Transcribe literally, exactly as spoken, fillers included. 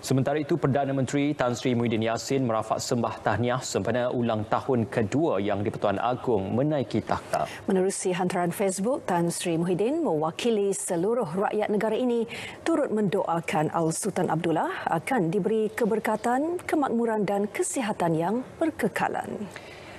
Sementara itu, Perdana Menteri Tan Sri Muhyiddin Yassin merafak sembah tahniah sempena ulang tahun kedua yang di-Pertuan Agong menaiki takhta. Menerusi hantaran Facebook, Tan Sri Muhyiddin mewakili seluruh rakyat negara ini turut mendoakan Al-Sultan Abdullah akan diberi keberkatan, kemakmuran dan kesihatan yang berkekalan.